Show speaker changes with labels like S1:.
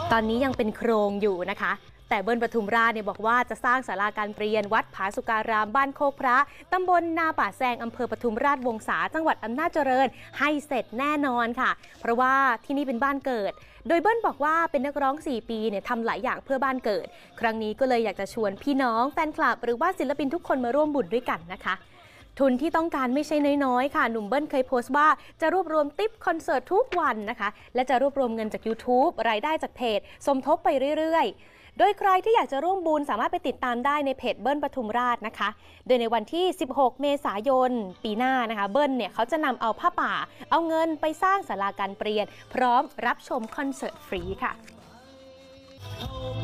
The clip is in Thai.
S1: ตอนนี้ยังเป็นโครงอยู่นะคะแต่เบิ้ลปทุมราชเนี่ยบอกว่าจะสร้างศาลาการเปลี่ยนวัดผาสุการามบ้านโคกพระตำบลนาป่าแซงอำเภอปทุมราชวงศาจังหวัดอำนาจเจริญให้เสร็จแน่นอนค่ะเพราะว่าที่นี่เป็นบ้านเกิดโดยเบิ้ลบอกว่าเป็นนักร้อง4 ปีเนี่ยทำหลายอย่างเพื่อบ้านเกิดครั้งนี้ก็เลยอยากจะชวนพี่น้องแฟนคลับหรือว่าศิลปินทุกคนมาร่วมบุญด้วยกันนะคะทุนที่ต้องการไม่ใช่น้อยๆค่ะหนุ่มเบิ้ลเคยโพสต์ว่าจะรวบรวมทิปคอนเสิร์ตทุกวันนะคะและจะรวบรวมเงินจาก YouTube รายได้จากเพจสมทบไปเรื่อยๆโดยใครที่อยากจะร่วมบุญสามารถไปติดตามได้ในเพจเบิ้ลปทุมราชนะคะโดยในวันที่16 เมษายนปีหน้านะคะเบิ้ลเนี่ยเขาจะนำเอาผ้าป่าเอาเงินไปสร้างศาลาการเปลี่ยนพร้อมรับชมคอนเสิร์ตฟรีค่ะ